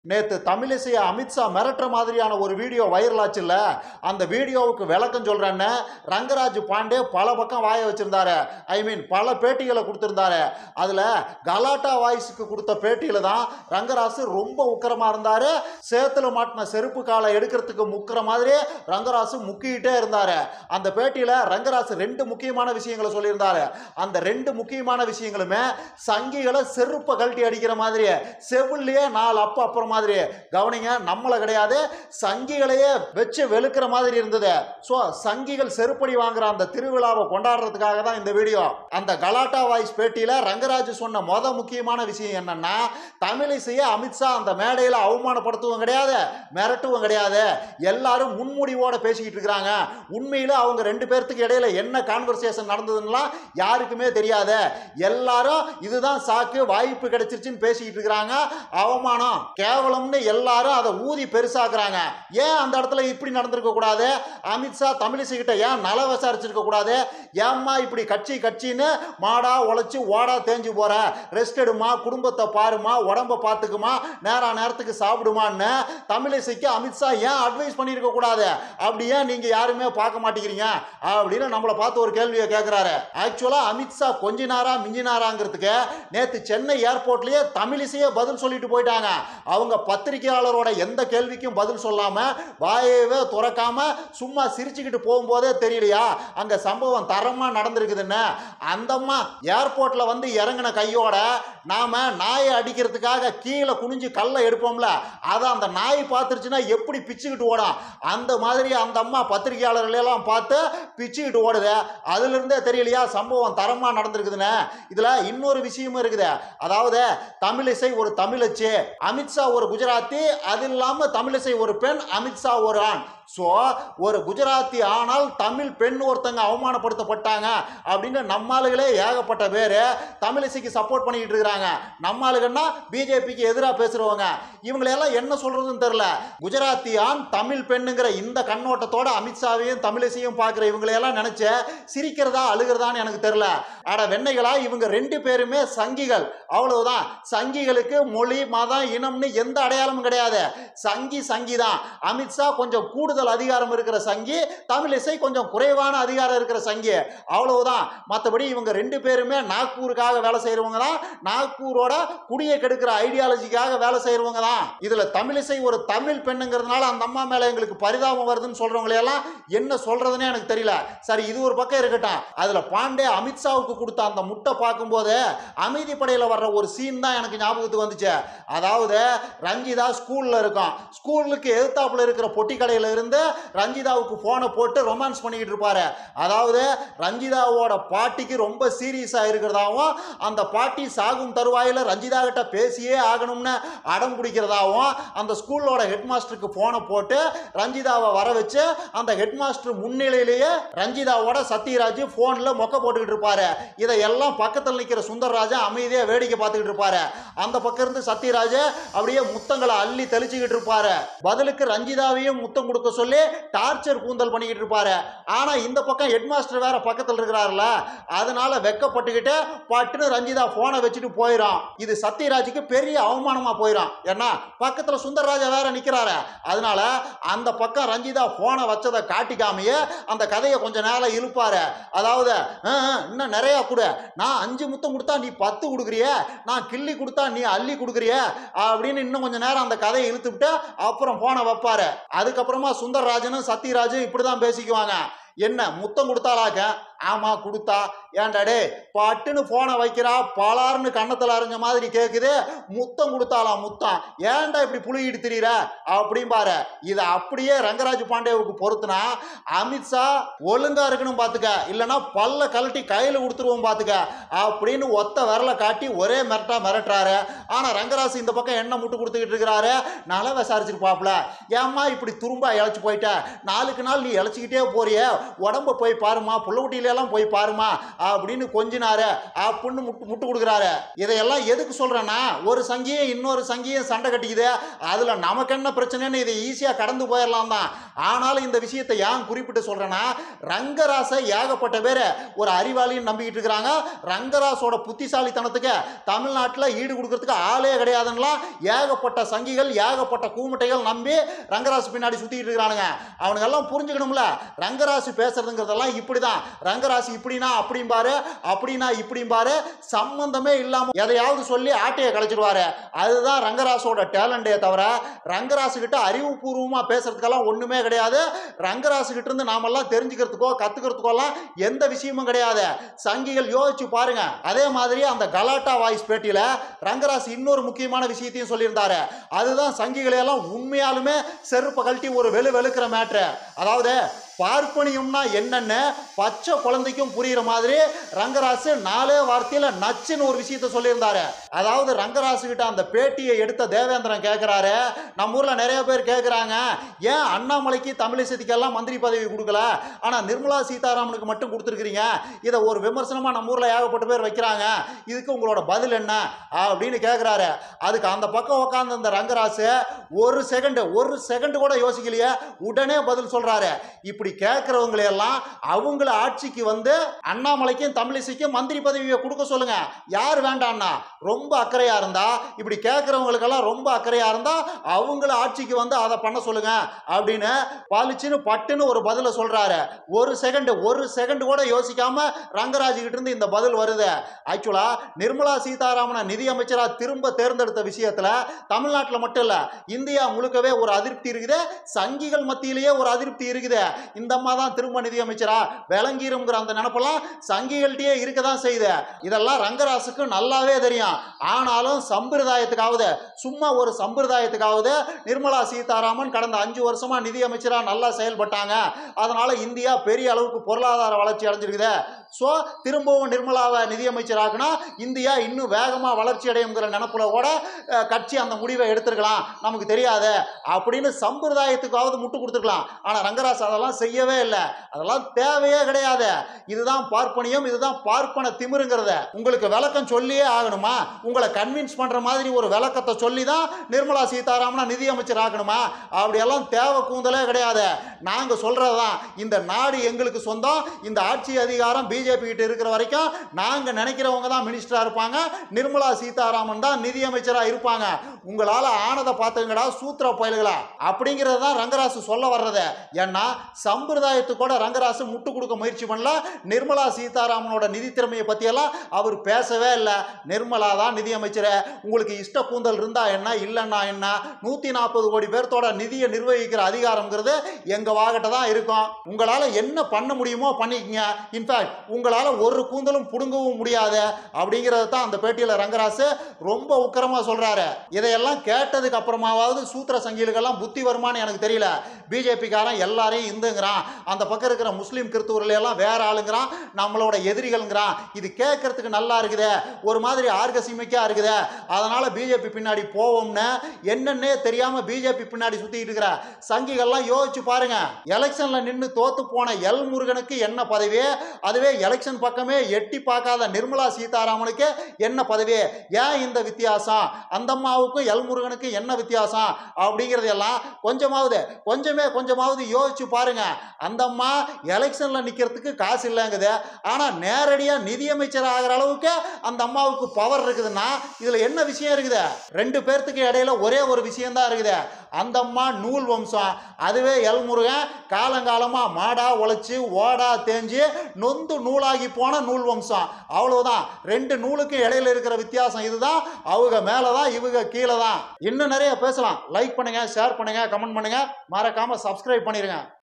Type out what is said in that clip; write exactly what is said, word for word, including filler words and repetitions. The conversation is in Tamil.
நேத்து தமிழிசையை அமித்ஷா மிரட்டுற மாதிரியான ஒரு வீடியோ வைரல் ஆச்சுல்ல, அந்த வீடியோவுக்கு விளக்கம் சொல்றேன்னு ரங்கராஜ் பாண்டே பல பக்கம் வாய வச்சிருந்தாரு. ஐ மீன் பல பேட்டிகளை கொடுத்திருந்தாரு. அதுல கலாட்டா வாய்ஸுக்கு கொடுத்த பேட்டியில தான் ரங்கராஜ் ரொம்ப உக்கிரமா இருந்தாரு. சேத்துல மாட்டின செருப்பு காலை எடுக்கிறதுக்கு முக்கிற மாதிரி ரங்கராஜ் முக்கிட்டே இருந்தாரு. அந்த பேட்டியில ரங்கராஜ் ரெண்டு முக்கியமான விஷயங்களை சொல்லியிருந்தாரு. அந்த ரெண்டு முக்கியமான விஷயங்களுமே சங்கிகளை செருப்பை கழட்டி அடிக்கிற மாதிரி, செவிலியே நாலு அப்ப அப்புறம் மாதிரி கவனிங்க, நம்மள கிடையாது சங்கிகளையே வச்சு வெளுக்கிற மாதிரி இருந்தது. சோ சங்கிகள் செருப்படி வாங்குற அந்த திருவிழாவை கொண்டாடுறதுக்காக தான் இந்த வீடியோ. அந்த கலாட்டா வாய்ஸ் பேட்டியில ரங்கராஜ் சொன்ன மொத முக்கியமான விஷயம் என்னன்னா, தமிழிசையை அமித்ஷா அந்த மேடையில் அவமானப்படுத்துவும் கிடையாது, மிரட்டுவும் கிடையாது. எல்லாரும் முன்முடிவோட பேசிக்கிட்டு இருக்கிறாங்க. உண்மையில அவங்க ரெண்டு பேர்த்துக்கு இடையில என்ன கான்வர்சேஷன் நடந்ததுன்னா யாருக்குமே தெரியாது. எல்லாரும் இதுதான் சாக்கு, வாய்ப்பு கிடைச்சிருச்சுன்னு பேசிக்கிட்டு இருக்கிறாங்க. அவமானம் கேவலம்னு எல்லாரும் அதை ஊதி பெருசாக்குறாங்க. ஏன் அந்த இடத்துல இப்படி நடந்திருக்க கூடாது? அமித்ஷா தமிழிசை கிட்ட ஏன் நல விசாரிச்சிருக்க கூடாது? ஏம்மா இப்படி கட்சி கட்சின்னு மாடா உழைச்சு ஓடா தேஞ்சு போற, ரெஸ்ட் எடுமா, குடும்பத்தை பாருமா, உடம்ப பார்த்துக்குமா, நேரா நேரத்துக்கு சாப்பிடுமான்னு தமிழிசைக்கு அமித்ஷா ஏன் அட்வைஸ் பண்ணியிருக்க கூடாது? அப்படியே நீங்க யாருமே பார்க்க மாட்டேங்கிறீங்க அப்படின்னு நம்மளை பார்த்து ஒரு கேள்வியை கேட்கிறாரு. ஆக்சுவலா அமித்ஷா கொஞ்சினாரா மிஞ்சினாராங்கிறதுக்கு நேற்று சென்னை ஏர்போர்ட்லயே தமிழிசையே பதில் சொல்லிட்டு போயிட்டாங்க. அவங்க பத்திரிகையாளரோட எந்த கேள்விக்கும் பதில் சொல்லாம வாயவே துறக்காம சும்மா சிரிச்சுக்கிட்டு போகும்போதே தெரியலையா அங்க சம்பவம் தரமா நடந்திருக்குதுன்னு. அந்தம்மா ஏர்போர்ட்ல வந்து இறங்கின கையோட நாம நாயை அடிக்கிறதுக்காக கீழே குனிஞ்சு கல்லை எடுப்போம்ல, அதை அந்த நாய் பார்த்துருச்சுன்னா எப்படி பிச்சுக்கிட்டு ஓடும், அந்த மாதிரி அந்த அம்மா பத்திரிகையாளர்களெல்லாம் பார்த்து பிச்சுக்கிட்டு ஓடுது. அதுல இருந்தே தெரியலையா சம்பவம் தரமா நடந்திருக்குதுன்னு. இதுல இன்னொரு விஷயமும் இருக்குது. அதாவது தமிழிசை ஒரு தமிழச்சு, அமித்ஷா ஒரு குஜராத்தி, அது இல்லாம தமிழிசை ஒரு பெண், அமித்ஷா ஒரு ஆண். சோ ஒரு குஜராத்தி ஆனால் தமிழ் பெண் ஒருத்தங்க அவமானப்படுத்தப்பட்டாங்க அப்படின்னு நம்மாளுகளே ஏகப்பட்ட பேரு தமிழிசைக்கு சப்போர்ட் பண்ணிட்டு இருக்காங்க. நம்மாளுகன்னா பிஜேபிக்கு எதிராக பேசுறவங்க. இவங்களெல்லாம் என்ன சொல்றதுன்னு தெரியல. குஜராத்தி ஆண் தமிழ் பெண்ணுங்கிற இந்த கண்ணோட்டத்தோட அமித்ஷாவையும் தமிழிசையும் பார்க்கிற இவங்களையெல்லாம் நினைச்சு சிரிக்கிறதா அழுகிறதான்னு எனக்கு தெரியல. ஆட வெண்ணைகளா, இவங்க ரெண்டு பேருமே சங்கிகள், அவ்வளவுதான். சங்கிகளுக்கு மொழி மதம் இனம்னு எந்த அடையாளமும் கிடையாது. சங்கி சங்கி தான். அமித்ஷா கொஞ்சம் கூடுதல் அதிகாரம் இருக்கிற சங்கி, தமிழிசை கொஞ்சம் குறைவான அதிகாரம் இருக்கிற சங்கி, அவ்வளவுதான். மற்றபடி இவங்க ரெண்டு பேருமே நாக்பூருக்காக வேலை செய்யறவங்க தான், நாக்பூரோட குடியை கெடுக்கிற ஐடியாலஜிக்காக வேலை செய்யறவங்க தான். இதுல தமிழிசை ஒரு தமிழ் பெண்ணுங்கிறதுனால அந்த அம்மா மேல எங்களுக்கு பரிதாபம் வருதுன்னு சொல்றவங்களையெல்லாம் என்ன சொல்றதுன்னே எனக்கு தெரியல. சரி, இது ஒரு பக்கம் இருக்கட்டும். அதுல பாண்டே அமித்ஷாவுக்கு கொடுத்த அந்த முட்டை பார்க்கும்போது அமைதி படையில வர்ற ஒரு சீன் தான் எனக்கு ஞாபகத்துக்கு வந்துச்சு. அதாவது ரஞ்சிதா ஸ்கூல்ல இருக்கும், ஸ்கூலுக்கு எதிர்த்தாப்புல இருக்கிற பொட்டி கடையில இருந்து ரஞ்சிதாவுக்கு போனை போட்டு ரொமான்ஸ் பண்ணிக்கிட்டு இருப்பாரு. அதாவது ரஞ்சிதாவோட பாட்டிக்கு ரொம்ப சீரியஸா இருக்கிறதாவும், அந்த பாட்டி சாகும் தருவாயில ரஞ்சிதா கிட்ட பேசியே ஆகணும்னு அடம் பிடிக்கிறதாவும் அந்த ஸ்கூலோட ஹெட் மாஸ்டருக்கு போனை போட்டு ரஞ்சிதாவை வர வச்சு அந்த ஹெட் மாஸ்டர் முன்னிலையிலேயே ரஞ்சிதாவோட சத்யராஜ் போன்ல மொக்க போட்டுக்கிட்டு இருப்பாரு. இதையெல்லாம் பக்கத்தில் நிற்கிற சுந்தரராஜா அமைதியா வேடிக்கை பார்த்துக்கிட்டு இருப்பாரு. அந்த பக்கம் இருந்து சத்யராஜ் அப்படியே முத்தங்களை அள்ளி தெளிச்சுக்கிட்டு இருப்பாரு. பதிலுக்கு ரஞ்சிதாவையும் முத்தம் கொடுக்க சொல்லி டார்ச்சர் கூந்தல் பண்ணிக்கிட்டு இருப்பாரு. ஆனா இந்த பக்கம் ஹெட் மாஸ்டர் வேற பக்கத்தில் இருக்கிறாருல, அதனால வெக்கப்பட்டுக்கிட்டு பட்டுன்னு ரஞ்சிதா போனை வச்சுட்டு போயிடும். இது சத்யராஜுக்கு பெரிய அவமானமா போயிடும். ஏன்னா பக்கத்துல சுந்தரராஜா வேற நிக்கிறாரு. அதனால அந்த பக்கம் ரஞ்சிதா போனை வச்சதை காட்டிக்காமையே அந்த கதையை கொஞ்ச நேரம் இழுப்பாரு. அதாவது இன்னும் நிறைய கொடு, நான் அஞ்சு முத்தம் கொடுத்தா நீ பத்து கொடுக்குறிய, நான் கிள்ளி கொடுத்தா நீ அள்ளி கொடுக்குறிய அப்படின்னு இன்னும் கொஞ்ச நேரம் அந்த கதையை இழுத்துவிட்டு அப்புறம் போனை வைப்பாரு. அதுக்கப்புறமா சுந்தரராஜனும் சத்யராஜும் இப்படிதான் பேசிக்குவாங்க. என்ன முத்தம் கொடுத்தாலாக்க? ஆமா கொடுத்தா. ஏன்டாடே பட்டுன்னு போனை வைக்கிறா, பலார்னு கண்ணத்தில் அறிஞ்ச மாதிரி கேட்குது, முத்தம் கொடுத்தாலாம் முத்தம், ஏன்டா இப்படி புளியிட்டு திரியிற அப்படிம்பாரு. இதை அப்படியே ரங்கராஜ் பாண்டேவுக்கு பொறுத்துனா அமித்ஷா ஒழுங்கா இருக்கணும் பாத்துக்க, இல்லைன்னா பல்ல கழட்டி கையில் கொடுத்துருவோம் பாத்துக்க அப்படின்னு ஒத்த விரலை காட்டி ஒரே மிரட்டா மிரட்டுறாரு. ஆனா ரங்கராஜ் இந்த பக்கம் என்ன முட்டு கொடுத்துக்கிட்டு இருக்கிறாரு, நல்லா விசாரிச்சிருப்பாப்ல. ஏம்மா இப்படி துரும்பா இழைச்சி போயிட்ட, நாளுக்கு நாள் நீ இழைச்சிக்கிட்டே போறிய, உடம்ப போய் பாருமா, புள்ளக்குட்டியில எல்லாம் போய் பாருமா அப்படின்னு கொஞ்சினாரு அப்படின்னு முட்டு முட்டு கொடுக்குறாரு. இதையெல்லாம் எதுக்கு சொல்றேன்னா, ஒரு சங்கியும் இன்னொரு சங்கியும் சண்டை கட்டிக்குது, அதுல நமக்கு என்ன பிரச்சனைன்னு இதை ஈஸியா கடந்து போயிடலாம் தான். ஆனாலும் இந்த விஷயத்தை ஏன் குறிப்பிட்டு சொல்றேன்னா, ரங்கராசை ஏகப்பட்ட பேர் ஒரு அறிவாளின்னு நம்பிக்கிட்டு இருக்கிறாங்க. ரங்கராசோட புத்திசாலித்தனத்துக்கு தமிழ்நாட்டில் ஈடு கொடுக்கறதுக்கு ஆளே கிடையாதுங்களா ஏகப்பட்ட சங்கிகள் ஏகப்பட்ட கூமுட்டைகள் நம்பி ரங்கராசு பின்னாடி சுத்திட்டு இருக்கிறானுங்க. அவனுங்க எல்லாம் புரிஞ்சுக்கணும்ல, ரங்கராசு பேசுறதுங்கிறதெல்லாம் இப்படிதான். ரங்கராசு இப்படின்னா அப்படிம்பாரு, அப்படின்னா இப்படிம்பாரு, சம்பந்தமே இல்லாம எதையாவது சொல்லி ஆட்டையை கழிச்சிடுவாரு. அதுதான் ரங்கராசோட டேலண்டே தவிர ரங்கராசு கிட்ட அறிவுபூர்வமா பேசுறதுக்கெல்லாம் ஒண்ணுமே கிடையாது. ரங்கராசு கிட்ட இருந்து நாமெல்லாம் தெரிஞ்சுக்கிறதுக்கோ கத்துக்கிறதுக்கோ எல்லாம் எந்த விஷயமும் கிடையாது. சங்கிகள் யோசிச்சு பாருங்க. அதே மாதிரி அந்த கலாட்டா வாய்ஸ் பேட்டியில ரங்கராசு இன்னொரு முக்கியமான விஷயத்தையும் சொல்லியிருந்தாரு. அதுதான் சங்கிகளை எல்லாம் உண்மையாலுமே செருப்ப கழட்டி ஒரு வெளு வெளுக்கிற மேட்ரு. அதாவது பார்ப்பனியம்னா என்னன்னு பச்சை குழந்தைக்கும் புரியுற மாதிரி ரங்கராசு நாலே வார்த்தையில நச்சுன்னு ஒரு விஷயத்த சொல்லியிருந்தாரு. அதாவது ரங்கராசு கிட்ட அந்த பேட்டியை எடுத்த தேவேந்திரன் கேட்கிறாரு, நம்ம ஊர்ல நிறைய பேர் கேட்கிறாங்க, ஏன் அண்ணாமலைக்கு தமிழிசைக்கெல்லாம் மந்திரி பதவி கொடுக்கல, ஆனா நிர்மலா சீதாராமனுக்கு மட்டும் கொடுத்துருக்கீங்க, இதை ஒரு விமர்சனமா நம்ம ஊர்ல ஏகப்பட்ட பேர் வைக்கிறாங்க, இதுக்கு உங்களோட பதில் என்ன அப்படின்னு கேட்கிறாரு. அதுக்கு அந்த பக்கம் உட்கார்ந்து இந்த ரங்கராசு ஒரு செகண்ட் ஒரு செகண்ட் கூட யோசிக்கலையே, உடனே பதில் சொல்றாரு. இப்படி கேட்கிறவங்களை எல்லாம் அவங்கள ஆட்சிக்கு வந்து அண்ணாமலைக்கும் தமிழிசைக்கும் மந்திரி பதவியை கொடுக்க சொல்லுங்க. யார் வேண்டாம்னா, ரொம்ப அக்கறையா இருந்தா, இப்படி கேட்கிறவங்களுக்கெல்லாம் ரொம்ப அக்கறையா இருந்தா அவங்கள ஆட்சிக்கு வந்து அதை பண்ண சொல்லுங்க அப்படின்னு பாலிச்சுன்னு பட்டுன்னு ஒரு பதில சொல்றாரு. ஒரு செகண்ட் ஒரு செகண்ட் கூட யோசிக்காம ரங்கராஜ் கிட்ட இருந்து இந்த பதில் வருது. ஆக்சுவலா நிர்மலா சீதாராமனை நிதி அமைச்சரா திரும்ப தேர்ந்தெடுத்த விஷயத்துல தமிழ்நாட்டில் மட்டும் இல்ல, இந்தியா முழுக்கவே ஒரு அதிருப்தி இருக்குது. சங்கிகள் மத்தியிலேயே ஒரு அதிருப்தி இருக்குது. இந்த அம்மா தான் திரும்ப நிதி அமைச்சரா விளங்கிருங்கிற அந்த நினைப்பெல்லாம் சங்கிகள்கிட்டயே இருக்கதான் செய்யுது. இதெல்லாம் ரங்கராசுக்கு நல்லாவே தெரியும். ஆனாலும் சம்பிரதாயத்துக்காவது, சும்மா ஒரு சம்பிரதாயத்துக்காவது நிர்மலா சீதாராமன் கடந்த அஞ்சு வருஷமா நிதி அமைச்சரா நல்லா செயல்பட்டாங்க, அதனால இந்தியா பெரிய அளவுக்கு பொருளாதார வளர்ச்சி அடைஞ்சிருக்குது, ஸோ திரும்பவும் நிர்மலாவை நிதியமைச்சராக்குனா இந்தியா இன்னும் வேகமாக வளர்ச்சி அடையுங்கிற நினப்புல கூட கட்சி அந்த முடிவை எடுத்திருக்கலாம், நமக்கு தெரியாது அப்படின்னு சம்பிரதாயத்துக்காவது முட்டு கொடுத்துருக்கலாம். ஆனால் ரங்கராஜ் அதெல்லாம் செய்யவே இல்லை. அதெல்லாம் தேவையே கிடையாது. இதுதான் பார்ப்பனியம், இதுதான் பார்ப்பன திமிருங்கிறத உங்களுக்கு விளக்கம் சொல்லியே ஆகணுமா? உங்களை கன்வின்ஸ் பண்ற மாதிரி ஒரு விளக்கத்தை சொல்லி தான் நிர்மலா சீதாராமனை நிதியமைச்சர் ஆகணுமா? அப்படியெல்லாம் தேவை கூந்தலே கிடையாது. நாங்க சொல்றதுதான், இந்த நாடு எங்களுக்கு சொந்தம், இந்த ஆட்சி அதிகாரம் பிஜேபி கிட்ட இருக்கிற வரைக்கும் நாங்க நினைக்கிறவங்க தான் மினிஸ்டரா இருப்பாங்க, நிர்மலா சீதாராமன் தான் நிதியமைச்சரா இருப்பாங்க. உங்களால ஆனதை பார்த்துங்கடா சூத்திர பயல்களா அப்படிங்கிறது தான் ரங்கராசு சொல்ல வர்றது. ஏன்னா சம்பிரதாயத்துக்கூட ரங்கராசு முட்டு கொடுக்க முயற்சி பண்ணல. நிர்மலா சீதாராமனோட நிதி திறமையை பத்தியெல்லாம் அவர் பேசவே இல்லை. நிர்மலா தான் நிதியமைச்சர், உங்களுக்கு இஷ்ட கூந்தல் இருந்தா என்ன இல்லைன்னா என்ன, நூத்தி நாற்பது கோடி பேர்த்தோட நிதியை நிர்வகிக்கிற அதிகாரம்ங்கிறது எங்க வாகிட்ட தான் இருக்கும். உங்களால என்ன பண்ண முடியுமோ பண்ணிக்கங்க, இன்ஃபேக்ட் உங்களால ஒரு கூந்தலும் புடுங்கவும் முடியாது அப்படிங்கிறது தான் அந்த பேட்டியில் ரங்கராசு ரொம்ப உக்கரமா சொல்றாரு. இதையெல்லாம் கேட்டதுக்கு அப்புறமாவது சூத்திர சங்கிகளுக்கெல்லாம் புத்தி வருமானு எனக்கு தெரியல. பிஜேபி காரன் எல்லாரையும் இந்துங்கிறான், அந்த பக்கம் இருக்கிற முஸ்லீம் கிறிஸ்துவர்கள் எல்லாம் வேற ஆளுங்கிறான், நம்மளோட எதிரிகள்ங்கிறான். இது கேட்கறதுக்கு நல்லா இருக்குது, ஒரு மாதிரி ஆர்கசிமிக்கா இருக்குது. அதனால பிஜேபி பின்னாடி போவோம்னு என்னன்னே தெரியாம பிஜேபி பின்னாடி சுத்திட்டு இருக்கிற சங்கிகள்லாம் யோசிச்சு பாருங்க. எலெக்ஷன்ல நின்று தோத்து போன எல் முருகனுக்கு என்ன பதவி, அதுவே எலெக்ஷன் பக்கமே எட்டி பார்க்காத நிர்மலா சீதாராமனுக்கு என்ன பதவி, ஏன் இந்த வித்தியாசம், அந்த அம்மாவுக்கும் எல் முருகனுக்கு என்ன வித்தியாசம் அப்படிங்கிறதெல்லாம் கொஞ்சமாவது கொஞ்சமே கொஞ்சமாவது யோசிச்சு பாருங்க. அந்த அம்மா எலெக்ஷன்ல நிக்கிறதுக்கு காசு இல்லைங்குது, ஆனா நேரடியா நிதியமைச்சர் ஆகிற அளவுக்கு அந்த அம்மாவுக்கு பவர் இருக்குதுன்னா இதுல என்ன விஷயம் இருக்குது? ரெண்டு பேர்த்துக்கு இடையில ஒரே ஒரு விஷயம் தான் இருக்குது, அந்த அம்மா நூல் வம்சம், அதுவே எல் முருகன் காலங்காலமா மாடா உழைச்சி ஓடா தேஞ்சு நொந்து நூலாகி போன நூல் வம்சம். அவ்வளவுதான், ரெண்டு நூலுக்கு இடையில இருக்கிற வித்தியாசம் இதுதான். அவங்க மேலதான் இவங்க கீழே தான். இன்னும் நிறைய பேசலாம். லைக் பண்ணுங்க, ஷேர் பண்ணுங்க, கமெண்ட் பண்ணுங்க, மறக்காம சப்ஸ்கிரைப் பண்ணிருங்க.